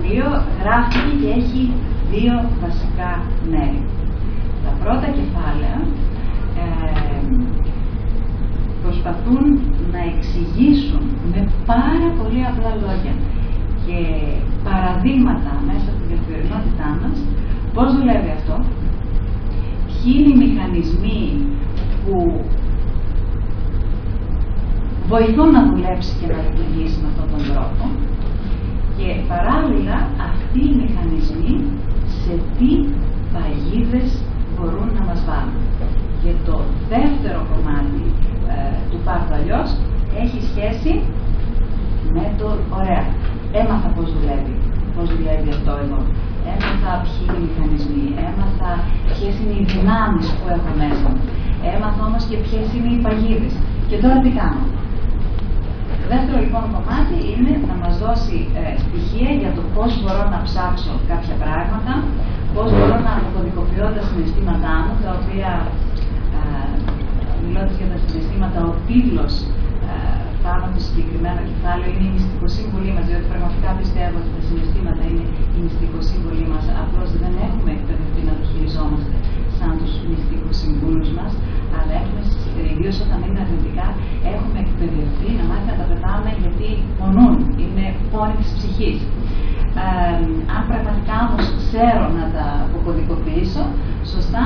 βιβλίο γράφτηκε και έχει δύο βασικά μέρη. Τα πρώτα κεφάλαια προσπαθούν να εξηγήσουν με πάρα πολύ απλά λόγια και παραδείγματα μέσα από την καθημερινότητά μας πώς δουλεύει αυτό, ποιοι είναι οι μηχανισμοί που βοηθούν να δουλέψει και να λειτουργήσει με αυτόν τον τρόπο και παράλληλα αυτοί οι μηχανισμοί σε τι παγίδες μπορούν να μας βάλουν. Και το δεύτερο κομμάτι του Πάρ' αλλιώς έχει σχέση με το ωραία. Έμαθα πώς δουλεύει αυτό εδώ. Έμαθα ποιοι είναι οι μηχανισμοί, έμαθα ποιες είναι οι δυνάμεις που έχω μέσα μου. Έμαθα όμως και ποιες είναι οι παγίδες. Και τώρα τι κάνω. Το δεύτερο λοιπόν κομμάτι είναι να μας δώσει στοιχεία για το πώς μπορώ να ψάξω κάποια πράγματα, πώς μπορώ να αποκωδικοποιώ τα συναισθήματά μου, τα οποία, μιλώντας για τα συναισθήματα, ο τίτλος πάνω από το συγκεκριμένο κεφάλαιο είναι η μυστικοσύμβολή μας, διότι πραγματικά πιστεύω ότι τα συναισθήματα είναι η μυστικοσύμβολή μας, απλώς δεν έχουμε εκπαιδευτεί να το χειριζόμαστε σαν τους μυστικοσυμβούλους μας, αλλά έχουμε, ιδίως όταν είναι αρνητικά, έχουμε εκπαιδευτεί να μάθουμε να τα πετάμε γιατί πονούν, είναι πόνοι της ψυχής. Αν πραγματικά όμως ξέρω να τα αποκωδικοποιήσω σωστά,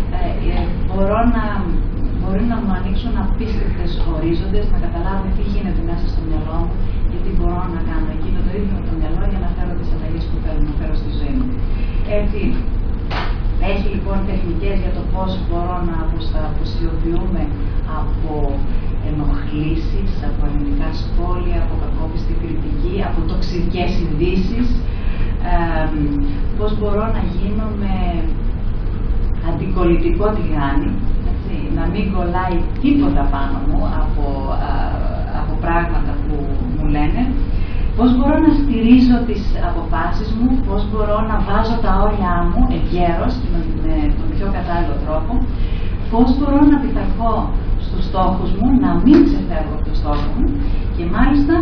μπορεί να μου ανοίξουν απίστευτες ορίζοντες, να καταλάβω τι γίνεται μέσα στο μυαλό μου και τι μπορώ να κάνω εκείνο το ίδιο με το μυαλό για να φέρω τις αλλαγές που θέλω να φέρω στη ζωή μου. Έτσι, έχει λοιπόν τεχνικές για το πώς μπορώ να αποστασιοποιούμε από ενοχλήσεις, από αρνητικά σχόλια, από κακόπιστη κριτική, από τοξικές ειδήσεις, πώς μπορώ να γίνω με αντικολλητικό τηγάνι, να μην κολλάει τίποτα πάνω μου από πράγματα που μου λένε, πώς μπορώ να στηρίζω τις αποφάσεις μου, πώς μπορώ να βάζω τα όρια μου εγκαίρως και με τον πιο κατάλληλο τρόπο, πώς μπορώ να πειθαρχώ στους στόχους μου, να μην ξεφεύγω από το στόχο μου και μάλιστα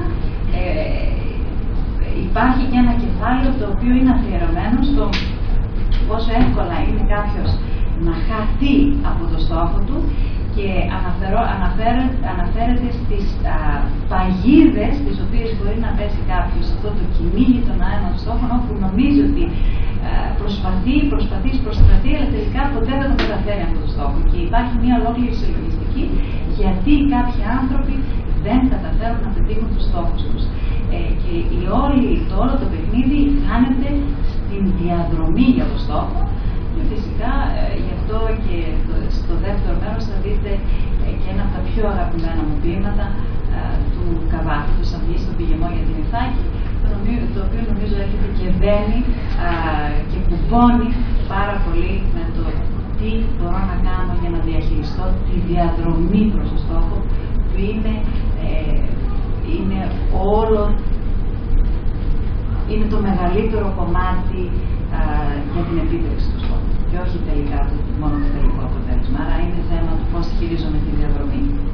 υπάρχει και ένα κεφάλαιο το οποίο είναι αφιερωμένο στο πόσο εύκολα είναι κάποιος να χαθεί από το στόχο του και αναφέρεται στις παγίδες τις οποίες μπορεί να πέσει κάποιος, αυτό το κυνήγι των αένων στόχων, όπου νομίζει ότι προσπαθεί, αλλά τελικά ποτέ δεν το καταφέρει αυτό το στόχο. Και υπάρχει μια ολόκληρη συλλογιστική γιατί κάποιοι άνθρωποι δεν καταφέρουν να πετύχουν τους στόχους τους. Και το όλο το παιχνίδι χάνεται στην διαδρομή για το στόχο. Και φυσικά γι' αυτό και στο δεύτερο μέρος θα δείτε και ένα από τα πιο αγαπημένα μου ποίηματα του Καβάφη, του Σαμπή, στον Πηγεμό για την Ιθάκη, το οποίο νομίζω έρχεται και βαίνει και κουμπώνει πάρα πολύ με το τι μπορώ να κάνω για να διαχειριστώ τη διαδρομή προς το στόχο, που είναι το μεγαλύτερο κομμάτι για την επίτευξη του στόχου. Και όχι τελικά μόνο το τελικό αποτέλεσμα. Άρα είναι θέμα του πώς χειρίζομαι τη διαδρομή.